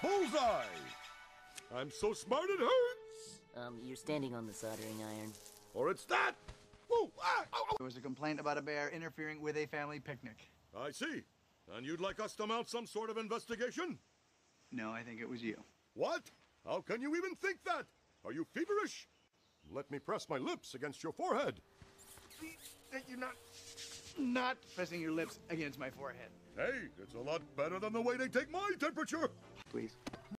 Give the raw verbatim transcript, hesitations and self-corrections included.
Bullseye! I'm so smart it hurts! Um, you're standing on the soldering iron. Or it's that! Whoa! Ah! Ow, ow. There was a complaint about a bear interfering with a family picnic. I see. And you'd like us to mount some sort of investigation? No, I think it was you. What? How can you even think that? Are you feverish? Let me press my lips against your forehead. That you're not... not pressing your lips against my forehead. Hey, it's a lot better than the way they take my temperature. Please.